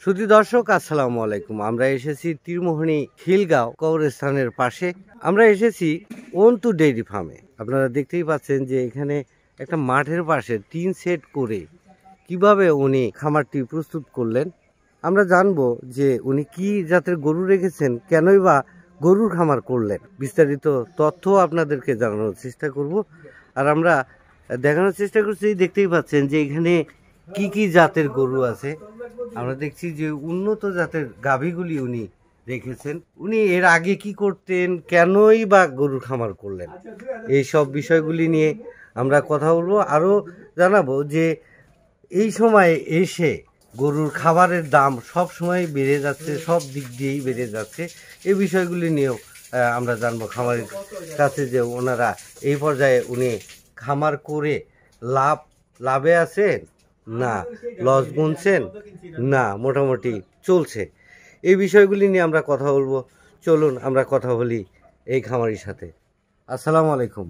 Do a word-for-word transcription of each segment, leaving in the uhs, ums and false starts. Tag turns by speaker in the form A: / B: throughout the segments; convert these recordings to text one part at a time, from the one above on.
A: সুধী দর্শক আসসালামু আলাইকুম। আমরা এসেছি তীরমোহনী খিলগাঁও কবরস্থানের পাশে। আমরা এসেছি অন্তু ডেইরি ফার্মে। আপনারা দেখতেই পাচ্ছেন যে এখানে একটা মাঠের পাশে টিন সেট করে কিভাবে উনি খামারটি প্রস্তুত করলেন। আমরা জানবো যে উনি কি জাতের গরু রেখেছেন, কেনই বা গরুর খামার করলেন। বিস্তারিত তথ্য আপনাদেরকে জানানোর চেষ্টা করব। আর আমরা দেখানোর চেষ্টা করছি, দেখতেই পাচ্ছেন যে এখানে কি কি জাতের গরু আছে। আমরা দেখছি যে উন্নত জাতের গাভীগুলি উনি রেখেছেন। উনি এর আগে কি করতেন, কেনই বা গরুর খামার করলেন, এই সব বিষয়গুলি নিয়ে আমরা কথা বলবো। আরও জানাবো যে এই সময় এসে গরুর খাবারের দাম সব সময় বেড়ে যাচ্ছে, সব দিক দিয়েই বেড়ে যাচ্ছে। এই বিষয়গুলি নিয়েও আমরা জানবো খামারের কাছে, যে ওনারা এই পর্যায়ে উনি খামার করে লাভ লাভে আছেন না লস গুনছেন না মোটামুটি চলছে। এই বিষয়গুলি নিয়ে আমরা কথা বলবো। চলুন আমরা কথা বলি এই খামারির সাথে। আসসালামু আলাইকুম,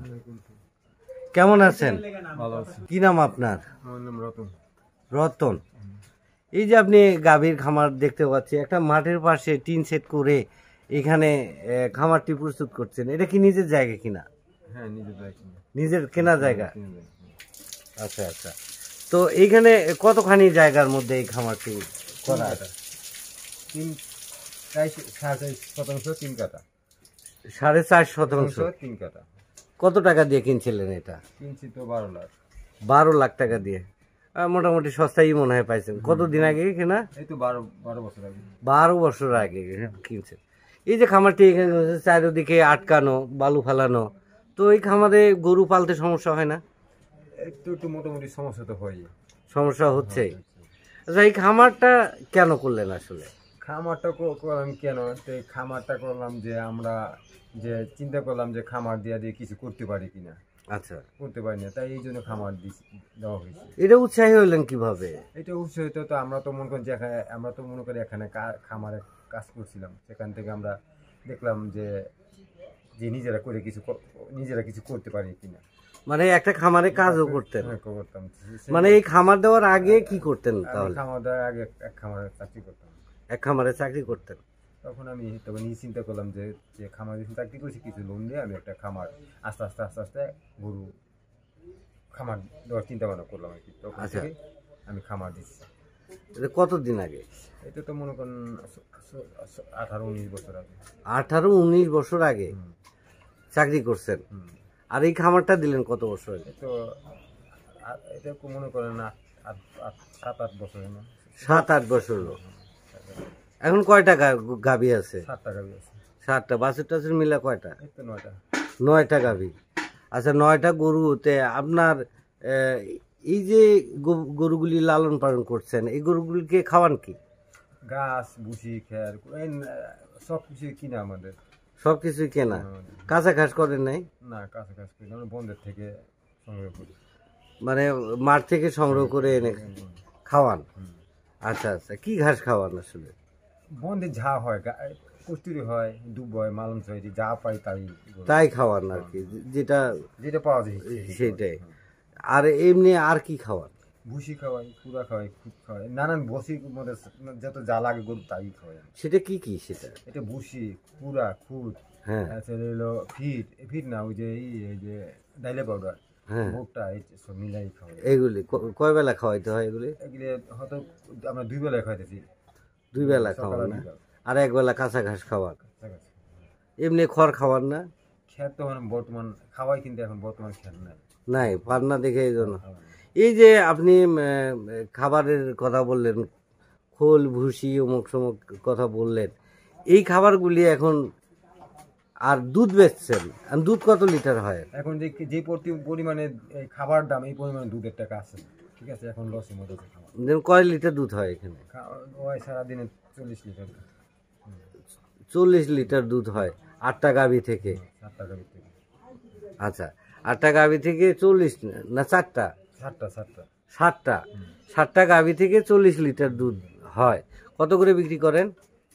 A: কেমন আছেন?
B: ভালো আছি।
A: কি নাম আপনার?
B: আমার নাম রতন।
A: রতন, এই যে আপনি গাভীর খামার দেখতে পাচ্ছি, একটা মাঠের পাশে টিন সেট করে এখানে খামারটি প্রস্তুত করছেন, এটা কি নিজের জায়গা কিনা?
B: হ্যাঁ, নিজের জায়গা।
A: নিজের কেনা জায়গা। আচ্ছা আচ্ছা, তো এইখানে কতখানি জায়গার মধ্যে এই খামারটি করা?
B: তিন প্রায় সাড়ে চার শতাংশ তিন কাটা।
A: সাড়ে চার শতাংশ
B: তিন কাটা।
A: কত টাকা দিয়ে কিনছিলেন এটা?
B: কিনছি তো বারো লাখ।
A: বারো লাখ টাকা দিয়ে। মোটামুটি সস্তাই মনে হয় পাইছেন। কতদিন আগে কেনা?
B: এই তো বারো বারো বছর আগে।
A: বারো বছর আগে কিনছেন। এই যে খামারটি এখানে চারিদিকে আটকানো, বালু ফালানো, তো এই খামারে গরু পালতে সমস্যা হয় না?
B: একটু একটু মোটামুটি সমস্যা তো হয়।
A: সমস্যা হচ্ছে। আচ্ছা, এই খামারটা কেন করলেন আসলে?
B: খামারটা করলাম কেন, খামারটা করলাম যে আমরা যে চিন্তা করলাম যে খামার দিয়ে দিয়ে কিছু করতে পারি কিনা।
A: আচ্ছা,
B: করতে পারি না, তাই এই জন্য খামার দেওয়া হয়েছে।
A: এটা উৎসাহী হলেন কিভাবে?
B: এটা উৎসাহিত তো আমরা তো মনে করি যে আমরা তো মনে করি এখানে খামারে কাজ করছিলাম, সেখান থেকে আমরা দেখলাম যে যে নিজেরা করে কিছু নিজেরা কিছু করতে পারি কিনা।
A: মানে একটা খামারে কাজও করতেন?
B: করতাম।
A: মানে এই খামার দেওয়ার আগে কি করতেন? তাহলে
B: খামার দেওয়ার আগে এক খামারে চাকরি করতাম।
A: এক খামারে চাকরি করতেন।
B: তখন আমি তখন এই চিন্তা করলাম যে যে খামার চাকরি করছি, কিছু লোন দিয়ে আমি একটা খামার আস্তে আস্তে আস্তে আস্তে গরু খামার দেওয়ার চিন্তা ভাবনা করলাম আর কি। তখন থেকে আমি খামার দিচ্ছি।
A: কতদিন আগে? এটা
B: তো মনে করেন আঠারো উনিশ বছর আগে।
A: আঠারো উনিশ বছর আগে চাকরি করছেন। আর এই খামারটা দিলেন কত বছর আগে?
B: তো এটা মনে করেন সাত আট বছর।
A: সাত আট বছর। এখন কয়টা গাভী আছে?
B: সাতটা গাভী আছে। সাতটা।
A: বাছুর টাছুর মিলে কয়টা?
B: নয়টা।
A: নয়টা গাভী। আচ্ছা, নয়টা গরুতে আপনার এই যে গরুগুলি লালন পালন করছেন, এই গরুগুলিকে খাওয়ান কি?
B: ঘাস, ভুসি, খের, সব কিছু কিনা আমাদের।
A: সব কিছুই কেনা? কাঁচা ঘাস করেন নাই?
B: না, কাঁচা ঘাস করি না, বন্ধের থেকে সংগ্রহ করি।
A: মানে মাঠ থেকে সংগ্রহ করে এনে খাওয়ান? আচ্ছা আচ্ছা, কি ঘাস খাওয়ান আসলে?
B: বন্ধে যা হয়, কস্তুরি হয়, দুব হয়, মালম হয়, যা পাই তাই
A: তাই খাওয়ান আর কি, যেটা
B: যেটা পাওয়া যায়
A: সেটাই। আর এমনি আর কি খাওয়ান?
B: ভুসি খাওয়াই, কুড়া খাওয়াই, খুদ খাওয়াই, নানান বসির মধ্যে যত যা লাগে গরু তাই খাওয়াই।
A: সেটা কি কি? সেটা
B: এটা ভুসি, কুড়া, খুদ, হ্যাঁ, হলো ফিট ফিট না, ওই যে এই যে ডাইলে পাউডার, হ্যাঁ, ভুট্টা, এই সব মিলাই খাওয়াই।
A: এইগুলি কয় বেলা খাওয়াইতে হয়? এগুলি
B: এগুলি হয়তো আমরা দুই বেলায় খাওয়াইতেছি।
A: দুই বেলা খাওয়ান না? আর এক বেলা কাঁচা ঘাস খাওয়ান? এমনি খড় খাওয়ান না?
B: খের তো মানে বর্তমান খাওয়াই, কিন্তু এখন বর্তমান খের নাই
A: নাই পান না দেখে। এই জন্য এই যে আপনি খাবারের কথা বললেন, খোল ভুসি অমুক সমুক কথা বললেন, এই খাবারগুলি এখন আর দুধ বেচছেন, দুধ কত লিটার হয়
B: এখন? যে যে পরিমাণে খাবার দাম, এই পরিমাণে দুধের টাকা আছে, ঠিক আছে, এখন লসের মধ্যে।
A: কয় লিটার দুধ হয় এখানে?
B: সারাদিনে চল্লিশ লিটার।
A: চল্লিশ লিটার দুধ হয় আটটা গাভী থেকে?
B: সাতটা গাভী থেকে।
A: আচ্ছা, আটটা গাভী থেকে চল্লিশ না চারটা?
B: সাতটা সাতটা
A: সাতটা সাতটা গাভী থেকে চল্লিশ লিটার দুধ হয়। কত করে বিক্রি করেন?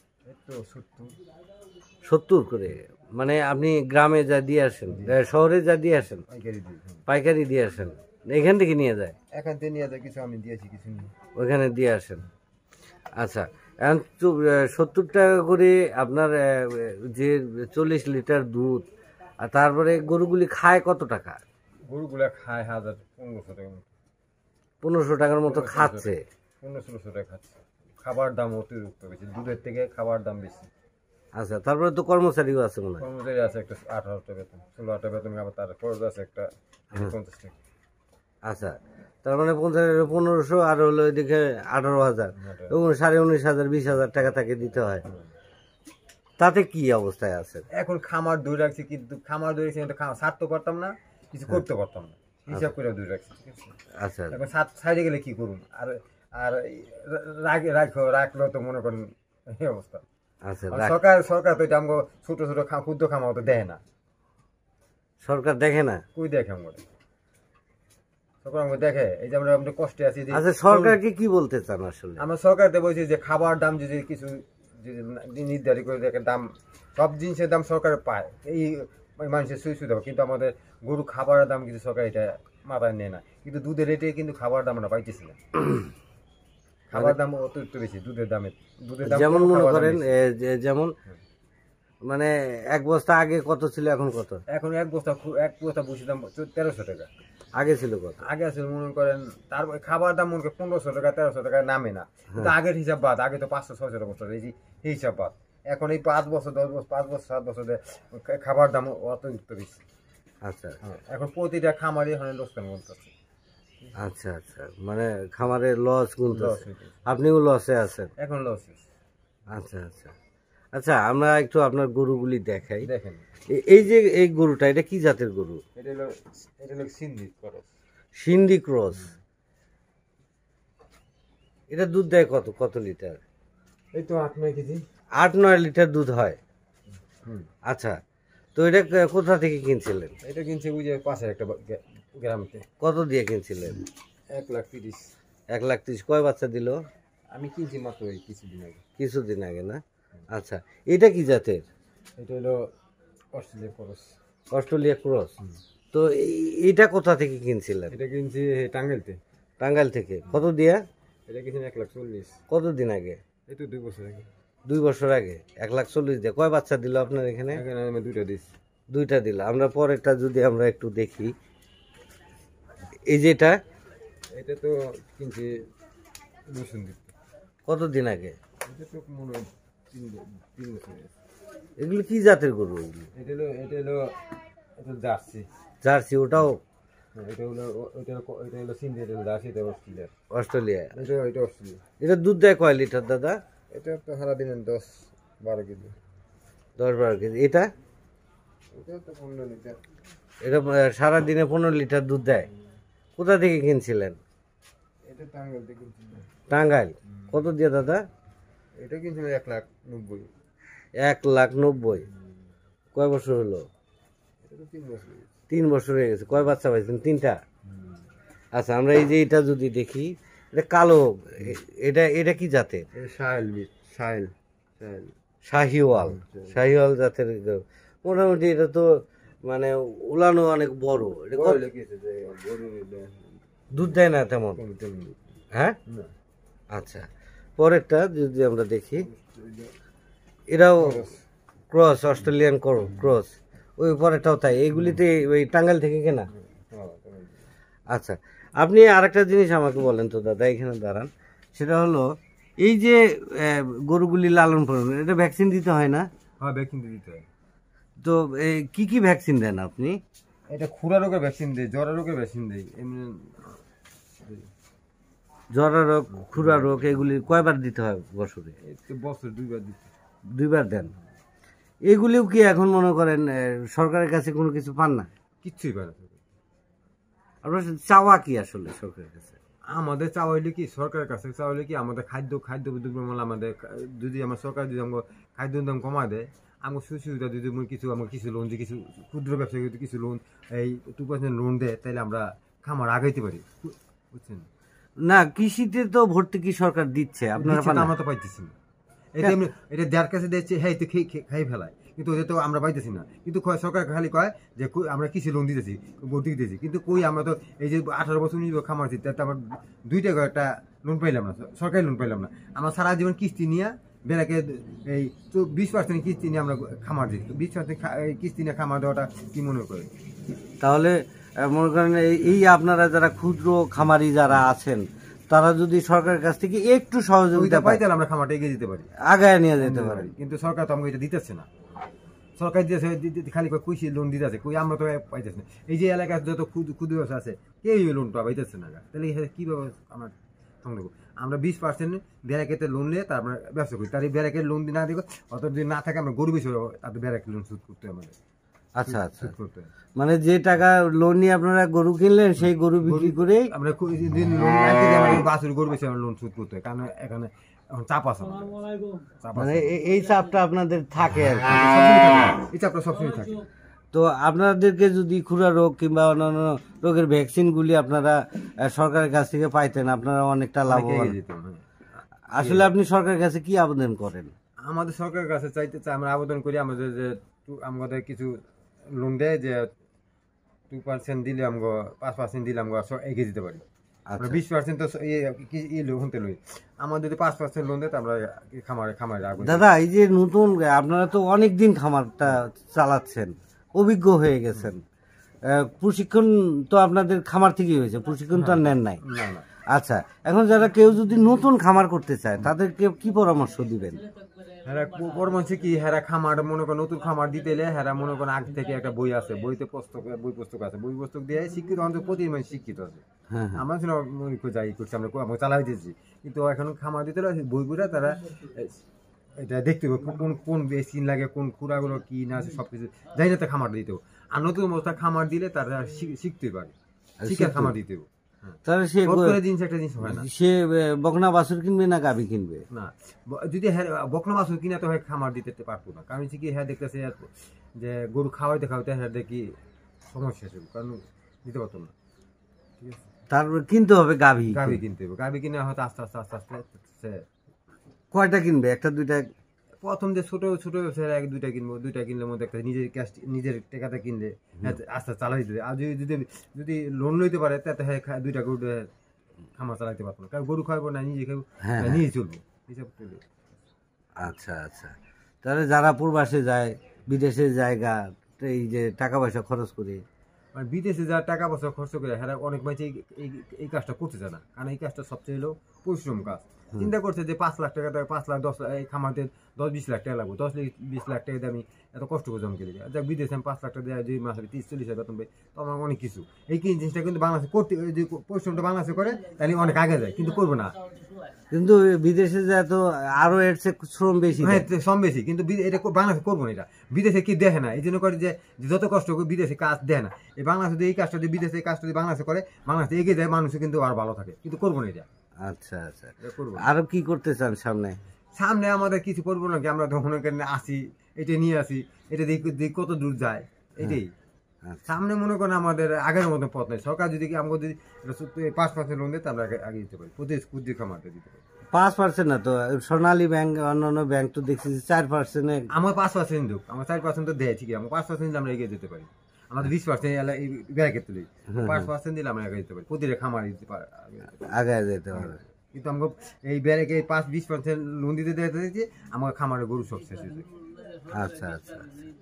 A: সত্তর করে। মানে আপনি গ্রামে যা দিয়ে আসেন, শহরে যা দিয়ে আসেন, পাইকারি দিয়ে আসেন, এখান থেকে নিয়ে যায়?
B: এখান থেকে নিয়ে যায়, কিছু আমি দিয়েছি, কিছু
A: ওইখানে দিয়ে আসেন। আচ্ছা, এখন সত্তর টাকা করে আপনার আহ, যে চল্লিশ লিটার দুধ, আর তারপরে গরুগুলি খায় কত টাকা?
B: গরুগুলা খায় হাজার পনেরোশো টাকা মতো,
A: পনেরোশো টাকার মতো খাচ্ছে।
B: পনেরো ষোলোশো টাকা খাচ্ছে। খাবার দাম অতিরিক্ত বেশি, দুধের থেকে খাবার দাম বেশি।
A: আচ্ছা, তারপরে তো কর্মচারীও আছে মনে হয়।
B: কর্মচারী আছে একটা আঠারো টাকা বেতন, ষোলো টাকা বেতন, আবার তার খরচ আছে একটা পঞ্চাশ টাকা।
A: আচ্ছা, তার মানে পঞ্চাশ পনেরোশো আর হলো এদিকে আঠারো হাজার এবং সাড়ে উনিশ হাজার বিশ হাজার টাকা তাকে দিতে হয়। তাতে কি অবস্থায় আছে?
B: এখন খামার দূরে রাখছি, কিন্তু খামার দূরে রাখছি, ছাড়তে পারতাম না, কিছু করতে পারতাম না, হিসাব করে দূরে রাখছি, ঠিক আছে।
A: আচ্ছা,
B: এখন সাইডে গেলে কি করুন, আর আর রাখ- রাখো রাখলো তো মনে করেন এই অবস্থা।
A: আচ্ছা,
B: আর
A: রাখ-
B: সরকার সরকার তো এটা আমাকে ছোট ছোট খা- ক্ষুদ্র খামার তো দেয় না,
A: সরকার দেখে না।
B: কই দেখে আমাকে, সরকার আমাকে দেখে? এই যে আমরা আমরা কষ্টে আছি যে
A: আচ্ছা, সরকারকে কি বলতে চান আসলে?
B: আমরা সরকারকে বলছি যে খাবার দাম যদি কিছু যদি নির্ধারিত করে দেখে দাম, সব জিনিসের দাম সরকার পায়, এই মানুষের সুই সুবিধা, কিন্তু আমাদের গরু খাবারের দাম কিন্তু সরকার এটা মাথায় নেয় না, কিন্তু দুধের রেটে কিন্তু খাবার দাম আমরা পাইতেছি না। খাবার দাম অতিরিক্ত বেশি দুধের দামে, দুধের দাম
A: যেমন
B: কম,
A: মনে
B: খাবার দাম
A: করেন
B: বেশি।
A: এ, যে- যেমন মানে এক বস্তা আগে কত ছিল, এখন কত?
B: এখন এক বস্তা খু- এক বস্তা বসে দাম তেরোশো টাকা,
A: আগে ছিল কত?
B: আগে আছে মনে করেন তার খাবার দাম মনে করেন পনেরোশো টাকা তেরোশো টাকা নামে না, কিন্তু আগের হিসাব বাদ, আগে তো পাঁচশো ছয়শো টাকা বছর এই যে এই হিসাব বাদ। এখন এই পাঁচ বছর দশ বছর পাঁচ বছর সাত বছরে খাবার দাম অতিরিক্ত বেশি।
A: আচ্ছা,
B: হ্যাঁ, এখন প্রতিটা খামারই এখন লোকসান বলতেছে,
A: আচ্ছা, আচ্ছা, মানে খামারের লস গুনতে
B: লস হইতেছে,
A: আপনিও লসে আছেন।
B: এখন লস।
A: আচ্ছা, আচ্ছা, আচ্ছা, আমরা একটু আপনার গরুগুলি দেখাই।
B: দেখেন
A: এ- এই যে এই গরুটা, এটা কি জাতের গরু?
B: এটা হলো এটা হলো সিন্ধি খরচ।
A: সিন্ধি ক্রস। এটা দুধ দেয় কত কত লিটার?
B: এই তো আট নয় কেজি।
A: আট নয় লিটার দুধ হয়।
B: হুম,
A: আচ্ছা, তো এটা ক- কোথা থেকে কিনছিলেন?
B: এটা কিনছে ওই যে পাশে একটা গ্রা- গ্রামতে,
A: কত দিয়ে কিনছিলেন?
B: এক লাখ তিরিশ।
A: এক লাখ ত্রিশ। কয় বাচ্চা দিল?
B: আমি কিনছি মাত্র এই কিছুদিন আগে।
A: কিছুদিন আগে না? আচ্ছা, এটা কি জাতের?
B: এটা হলো অস্ট্রেলিয়া খরচ।
A: Australia cross. তো এই- এইটা কোথা থেকে কিনছিলেন?
B: এটা কিনছি টাঙ্গাইলতে।
A: টাঙ্গাইল থেকে। কত দিয়া?
B: এটা কিনছি এক লাখ চল্লিশ।
A: কতদিন আগে?
B: এই তো দুই বছর আগে।
A: দুই বছর আগে এক লাখ চল্লিশ দিয়ে। কয় বাচ্চা দিল আপনার এখানে?
B: এখানে আমি দুইটা দিচ্ছি।
A: দুইটা দিল। আমরা পরেরটা যদি আমরা একটু দেখি, এই যেটা
B: এটা তো কিনছি বসুন্ধী।
A: কতদিন আগে?
B: এটা তো মনে হয় তিন তিন বছর আগে।
A: এগুলো কি জাতের গরু এগুলো?
B: এটা হলো এটা হলো এটা জার্সি।
A: জার্সি, ওটাও
B: হ্যাঁ, এটা হলো এটা হলো এটা হলো সিন্ধি, এটা হলো জার্সি, এটা অস্ট্রেলিয়া।
A: অস্ট্রেলিয়া।
B: এটা এটা অস্ট্রেলিয়া।
A: এটা দুধ দেয় কয় লিটার দাদা?
B: এটা তো সারাদিনে দশ বারো কেজি।
A: দশ বারো কেজি। এটা
B: এটা তো পনেরো লিটার।
A: এটা আহ, সারাদিনে পনেরো লিটার দুধ দেয়। কোথা থেকে কিনছিলেন?
B: এটা টাঙ্গাইল থেকে কিনছি।
A: টাঙ্গাইল। কত দিয়ে দাদা?
B: এটা কিনছি এক লাখ নব্বই।
A: এক লাখ নব্বই। কয় বছর হলো?
B: এটা তো তিন বছর হয়েছে।
A: তিন বছর হয়ে গেছে। কয় বাচ্চা পাইছেন? তিনটা। আচ্ছা, আমরা এই যে এটা যদি দেখি, এটা কালো, এ- এটা এটা কি জাতের?
B: এটা সাহেল বিট, সাহেল সাহেল।
A: শাহিওয়াল। শাহিওয়াল জাতের গরু। মোটামুটি এটা তো মানে উলানো অনেক বড়। এটা কত-
B: বড় লেগেছে যে গরু নিলে
A: দুধ দেয় না তেমন,
B: কম তেমন
A: হ্যাঁ?
B: না।
A: আচ্ছা, পরেরটা যদি আমরা দেখি, এটাও ক্রস, অস্ট্রেলিয়ান ক্রস। ওই পরেরটাও তাই। এইগুলিতে ওই টাঙ্গাইল থেকে কেনা।
B: হ্যাঁ, তেমন।
A: আচ্ছা, আপনি আরেকটা জিনিস আমাকে বলেন তো দাদা, এখানে দাঁড়ান। সেটা হলো এই যে আহ, গরুগুলি লালন পালন, এটা ভ্যাকসিন দিতে হয় না?
B: হ্যাঁ, ভ্যাকসিন দিতে হয়।
A: তো এই কি কি ভ্যাকসিন দেন আপনি?
B: এটা খুরা রোগের ভ্যাকসিন দেয়, জ্বরের রোগের ভ্যাকসিন দেয়, এমনি
A: জ্বরা রোগ, খুরা রোগ, এগুলি কয়বার দিতে হয় বছরে?
B: এই তো বছর দুইবার দিতে।
A: দুইবার দেন। এগুলিও কি এখন মনে করেন আহ, সরকারের কাছে কোনো কিছু পান না?
B: কিচ্ছুই পায় না।
A: আপনার চাওয়া কি আসলে সরকারের কাছে?
B: আমাদের চাওয়া হইলে কি, সরকারের কাছে চাওয়া হইলে কি, আমাদের খাদ্য খাদ্য দ্রব্যমূল্য আমাদের যদি আমার সরকার যদি আমাকে খাদ্য দাম কমা দেয়, আমার সুযোগ সুবিধা যদি আমার কিছু আমাকে কিছু লোন, যে কিছু ক্ষুদ্র ব্যবসায়ী যদি কিছু লোন, এই টু পার্সেন্ট লোন দেয়, তাহলে আমরা খামার আগাইতে পারি, বুঝছেন?
A: না, কৃষিতে তো ভর্তুকি সরকার দিচ্ছে, আপনারা
B: দিচ্ছে
A: পান
B: তো,
A: না?
B: আমরা তো পাইতেছি না। এটা এমনি এটা যার কাছে দিচ্ছে, হ্যাঁ তো খেয়ে খেয়ে- খাই ফেলায়, কিন্তু ওদের তো আমরা পাইতেছি না। কিন্তু কয়- সরকার খালি কয় যে কই আমরা কৃষি লোন দিতেছি, ভর্তি দিতেছি, কিন্তু কই আমরা তো এই যে আঠারো বছর নিয়ে খামারছি, তাতে আমার দুইটা ঘর একটা লোন পাইলাম না, সরকারি লোন পাইলাম না। আমরা সারা জীবন কিস্তি নিয়ে বেড়াকে এই তো বিশ পার্সেন্ট কিস্তি নিয়ে আমরা খামার দিই, তো বিশ পার্সেন্ট কিস্তি নিয়ে খামার দেওয়াটা কি মনে করে?
A: তাহলে আহ, মনে করেন এই- এই আপনারা যারা ক্ষুদ্র খামারি যারা আছেন তারা যদি সরকারের কাছ থেকে একটু সহযোগিতা
B: ওইটা
A: পায়
B: পাইতে হলে আমরা খামারটা এগিয়ে দিতে পারি,
A: আগায় নিয়ে যেতে পারে।
B: কিন্তু সরকার তো আমাকে এটা দিতেছে না। সরকার দিতেছে খালি কুইসি লোন দিতেছে, কই আমরা তো পাইতেছি না। এই যে এলাকার যত ক্ষুদ্র ব্যবসা আছে কেউ লোনটা পাইতেছে না, তাহলে কিভাবে আমার সংগ্রহ? আমরা বিশ পার্সেন্ট ব্যারাকেতে লোন নিয়ে তারপরে ব্যবসা করি, তার এই ব্যারাকের লোন না দিব অত যদি না থাকে আমরা গরু বেশি তাদের ব্যারাকের লোন সুদ করতে হয় আমাদের।
A: আচ্ছা আচ্ছা,
B: সুদ করতে হয়
A: মানে যে টাকা লোন নিয়ে আপনারা গরু কিনলেন সেই গরু বিক্রি করে
B: আমরা লোন না থেকে আমরা বাছুর গরু বেশি আমরা লোন সুদ করতে হয়, কারণ এখানে এখন চাপ আছে আমাদের। চাপ
A: মানে
B: আছে,
A: এ- এই চাপটা আপনাদের থাকে আর কি।
B: সবসময় থাকে, এই চাপটা সবসময় থাকে।
A: তো আপনাদেরকে যদি খুরা রোগ কিংবা অন্যান্য রোগের ভ্যাকসিনগুলি আপনারা আহ, সরকারের কাছ থেকে পাইতেন আপনারা অনেকটা
B: অনেক
A: লাভবান।
B: এগিয়ে যেতাম, হ্যাঁ।
A: আসলে আপনি সরকারের কাছে কি আবেদন করেন?
B: আমাদের সরকারের কাছে চাইতে চাই, আমরা আবেদন করি আমাদের যে টু- আমাদের কিছু লোন দেয় যে টু পার্সেন্ট দিলে আমাকে পাঁচ পার্সেন্ট দিলে আমরা সব এগিয়ে দিতে পারি। আমরা
A: আচ্ছা
B: বিশ পার্সেন্ট তো শুনতে লই, আমাদের যদি পাঁচ পার্সেন্ট লোন দেয় তো আমরা খামারে খামারে আগুন।
A: দাদা, এই যে নতুন আপনারা তো অনেক দিন খামারটা চালাচ্ছেন, অভিজ্ঞ হয়ে গেছেন, আহ, প্রশিক্ষণ তো আপনাদের খামার থেকেই হয়েছে, প্রশিক্ষণ তো আর নেন নাই।
B: না না,
A: আচ্ছা, এখন যারা কেউ যদি নতুন খামার করতে চায় তাদেরকে কি পরামর্শ দিবেন?
B: হ্যাঁ পরামর্শ কি, হ্যাঁ খামার মনে করেন নতুন খামার দিতে এলে হ্যাঁ মনে করেন আগে থেকে একটা বই আছে, বইতে পুস্তক বই পুস্তক আছে, বই পুস্তক দিয়ে শিক্ষিত অন্তত প্রতি মানে শিক্ষিত আছে।
A: হ্যাঁ হ্যাঁ,
B: আমরা ছিল যাই করছি, আমরা আমরা চালাই দিয়েছি, কিন্তু এখন খামার দিতে হলে বইগুলো তারা এটা দেখতে হবে কোন কোন স্কিন লাগে, কোন খুঁড়াগুলো কি না আছে সব কিছু যাই না, তা খামার দিতে হবে। আর নতুন অবস্থা খামার দিলে তারা শিখ- শিখতে পারে, শিখে খামার দিতে হবে।
A: তাহলে সে
B: হুট করে জিনিস একটা জিনিস হয় না।
A: সে আহ, বকনা বাছুর কিনবে না গাভী কিনবে?
B: না ব- যদি হ্যাঁ বকনা মাছ কিনা তো হয় খামার দিতে পারতো না, কারণ হচ্ছে কি হ্যাঁ দেখতেছে যে গরু খাওয়াইতে খাওয়াইতে হ্যাঁ দেখি সমস্যা ছিল, কারণ দিতে পারতো না। ঠিক আছে,
A: তারপর কিনতে হবে গাভী।
B: গাভি কিনতে হবে, গাভি কিনে হয়তো আস্তে আস্তে আস্তে আস্তে সে
A: কয়টা কিনবে? একটা দুইটা?
B: প্রথম যে ছোট ছোট ব্যবসায় এক দুইটা কিনবো, দুইটা কিনলে মধ্যে একটা নিজের ক্যাশ নিজের টাকাতে কিনলে হ্যাঁ আস্তে চালাই দিতে। আর যদি যদি যদি লোন লইতে পারে তাতে হ্যাঁ খা- দুইটা গরু দিয়ে খামার চালাইতে পারতো না, কারণ গরু খাইবো না নিজে খাইবো
A: হ্যাঁ,
B: না, নিজে চলবো হিসাব করলে।
A: আচ্ছা আচ্ছা, তাহলে যারা প্রবাসে যায়, বিদেশের জায়গা, এই যে টাকা পয়সা খরচ করে,
B: মানে বিদেশে যা টাকা পয়সা খরচ করে হ্যাঁ অনেক মানুষ এই এই- এই কাজটা করতে চায় না, কারণ এই কাজটা সবচেয়ে হলো পরিশ্রম কাজ। চিন্তা করছে যে পাঁচ লাখ টাকা দেয়, পাঁচ লাখ দশ লাখ এই খামারতে দশ বিশ লাখ টাকা লাগবে, দশ বিশ লাখ টাকা দিয়ে আমি এত কষ্ট করে জমা কেলে যাক বিদেশে আমি পাঁচ লাখ টাকা দেয় দুই মাসে তিরিশ চল্লিশ হাজার বেতন পাই, তো আমার অনেক কিছু। এই কি জিনিসটা কিন্তু বাংলাদেশে করতে যদি পরিশ্রমটা বাংলাদেশে করে তাহলে অনেক আগে যায়, কিন্তু করবো না।
A: কিন্তু বিদেশে যায় তো আরো এর চেয়ে শ্রম বেশি
B: হ্যাঁ
A: দেয়।
B: শ্রম বেশি, কিন্তু বি- এটা কো- বাংলাদেশে করবো না, এটা বিদেশে কি দেখে না, এই জন্য করে যে যে যত কষ্ট করে বিদেশে কাজ দেয় না। এই বাংলাদেশে যদি এই কাজটা যদি বিদেশে এই কাজটা যদি বাংলাদেশে করে, বাংলাদেশে এগিয়ে যায়, মানুষ কিন্তু আর ভালো থাকে, কিন্তু করবো না এটা,
A: আচ্ছা আচ্ছা,
B: এটা করবো না।
A: আরো কি করতে চান সামনে?
B: সামনে আমাদের কিছু করবো না কি, আমরা তখন ওখানে আসি, এটা নিয়ে আসি, এটা দিয়ে দিয়ে কত দূর যায় এটাই।
A: আচ্ছা।
B: সামনে মনে করেন আমাদের আগের মতো পথ নেই, সরকার যদি কি আমাকে যদি এটা সত্যি পাঁচ পার্সেন্ট লোন দেয় তাহলে আগে- আগে দিতে পারি, প্রতি কুদ্দি খামারটা দিতে পারি।
A: পাঁচ পার্সেন্ট না তো, সোনালী ব্যাংক অন্যান্য ব্যাংক তো দেখছি যে চার পার্সেন্টে।
B: আমার পাঁচ পার্সেন্ট দিক, আমার চার পার্সেন্ট তো দেয় ঠিকই, আমার পাঁচ পার্সেন্ট দিলে আমরা এগিয়ে দিতে পারি। আমাদের বিশ পার্সেন্ট ব্যাংকে তুলি, পাঁচ পার্সেন্ট দিলে আমরা এগিয়ে দিতে পারি, প্রতিটা খামার দিতে পারি।
A: আগে যেতে পারবে।
B: কিন্তু আমাকে এই ব্যাংকে পাঁচ বিশ পার্সেন্ট লোন দিতে দিতে দিতে আমার খামারে গরু সব শেষ হয়েছে।
A: আচ্ছা আচ্ছা,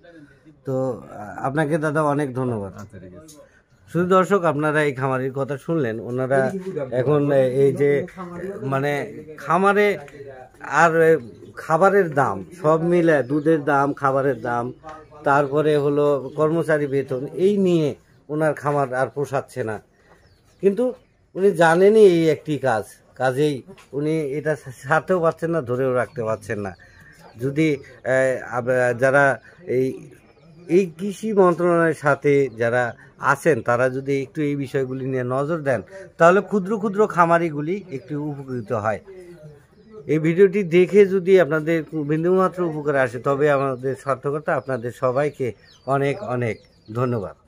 A: তো আহ, আপনাকে দাদা অনেক ধন্যবাদ।
B: আচ্ছা ঠিক আছে।
A: শুধু দর্শক, আপনারা এই খামারের কথা শুনলেন, ওনারা এখন এই যে মানে খামারে আর খাবারের দাম সব মিলে, দুধের দাম, খাবারের দাম, তারপরে হলো কর্মচারী বেতন, এই নিয়ে ওনার খামার আর পোষাচ্ছে না। কিন্তু উনি জানেনই এই একটি কাজ, কাজেই উনি এটা ছাড়তেও পারছেন না, ধরেও রাখতে পারছেন না। যদি আহ, আব- যারা এই এই কৃষি মন্ত্রণালয়ের সাথে যারা আছেন তারা যদি একটু এই বিষয়গুলি নিয়ে নজর দেন, তাহলে ক্ষুদ্র ক্ষুদ্র খামারিগুলি একটু উপকৃত হয়। এই ভিডিওটি দেখে যদি আপনাদের বিন্দুমাত্র উপকার আসে তবে আমাদের সার্থকতা। আপনাদের সবাইকে অনেক অনেক ধন্যবাদ।